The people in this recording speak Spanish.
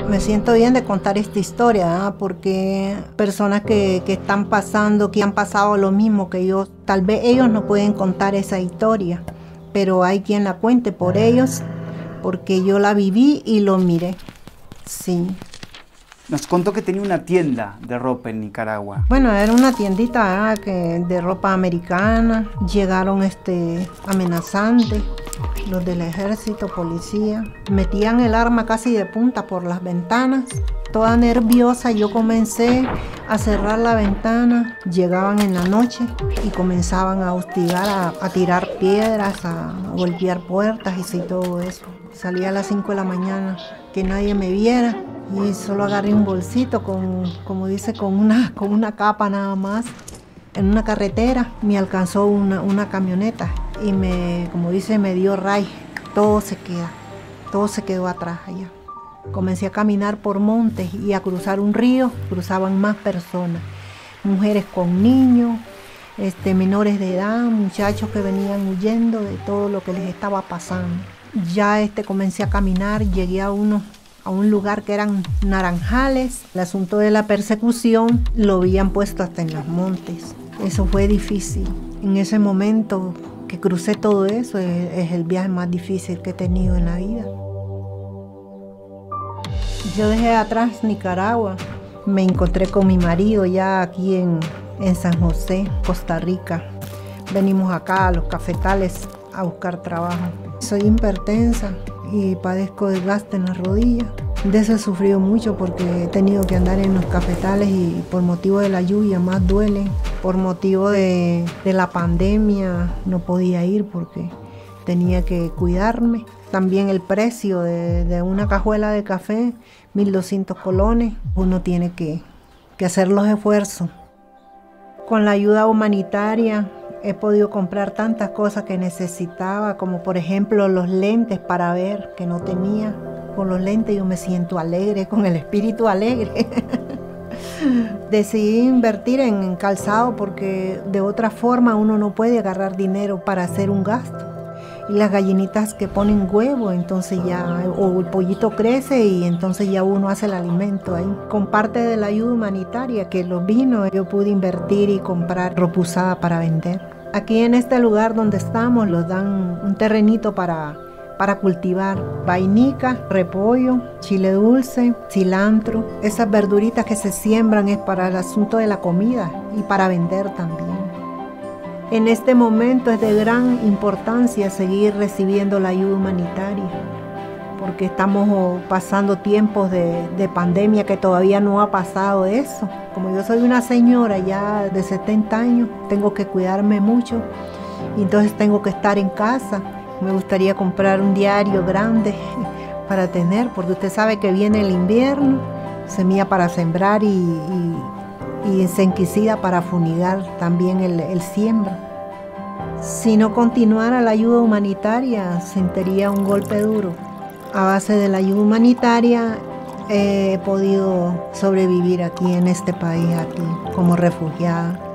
Me siento bien de contar esta historia, ¿eh? Porque personas que están pasando, que han pasado lo mismo que yo, tal vez ellos no pueden contar esa historia, pero hay quien la cuente por ellos, porque yo la viví y lo miré. Sí. Nos contó que tenía una tienda de ropa en Nicaragua. Bueno, era una tiendita de ropa americana. Llegaron amenazantes, los del ejército, policía. Metían el arma casi de punta por las ventanas. Toda nerviosa yo comencé a cerrar la ventana. Llegaban en la noche y comenzaban a hostigar, a tirar piedras, a golpear puertas y todo eso. Salí a las 5 de la mañana, que nadie me viera. Y solo agarré un bolsito como dice, con una capa nada más. En una carretera me alcanzó una camioneta y como dice, me dio ray. Todo se quedó atrás allá. Comencé a caminar por montes y a cruzar un río. Cruzaban más personas, mujeres con niños, menores de edad, muchachos que venían huyendo de todo lo que les estaba pasando. Ya comencé a caminar, llegué a un lugar que eran naranjales. El asunto de la persecución lo habían puesto hasta en los montes. Eso fue difícil. En ese momento que crucé todo eso, es el viaje más difícil que he tenido en la vida. Yo dejé atrás Nicaragua. Me encontré con mi marido ya aquí en San José, Costa Rica. Venimos acá a los cafetales a buscar trabajo. Soy hipertensa y padezco desgaste en las rodillas. De eso he sufrido mucho porque he tenido que andar en los cafetales y por motivo de la lluvia más duele. Por motivo de la pandemia no podía ir porque tenía que cuidarme. También el precio de una cajuela de café, 1.200 colones. Uno tiene que hacer los esfuerzos. Con la ayuda humanitaria he podido comprar tantas cosas que necesitaba, como por ejemplo los lentes para ver, que no tenía. Con los lentes yo me siento alegre, con el espíritu alegre. Decidí invertir en calzado porque de otra forma uno no puede agarrar dinero para hacer un gasto. Y las gallinitas que ponen huevo, entonces o el pollito crece y entonces ya uno hace el alimento ahí. Con parte de la ayuda humanitaria que los vino, yo pude invertir y comprar ropa usada para vender. Aquí en este lugar donde estamos nos dan un terrenito para cultivar vainica, repollo, chile dulce, cilantro. Esas verduritas que se siembran es para el asunto de la comida y para vender también. En este momento es de gran importancia seguir recibiendo la ayuda humanitaria, porque estamos pasando tiempos de pandemia que todavía no ha pasado eso. Como yo soy una señora ya de 70 años, tengo que cuidarme mucho y entonces tengo que estar en casa. Me gustaría comprar un diario grande para tener, porque usted sabe que viene el invierno, semilla para sembrar y insecticida para fumigar también el siembra. Si no continuara la ayuda humanitaria, sentiría un golpe duro. A base de la ayuda humanitaria he podido sobrevivir aquí en este país, aquí como refugiada.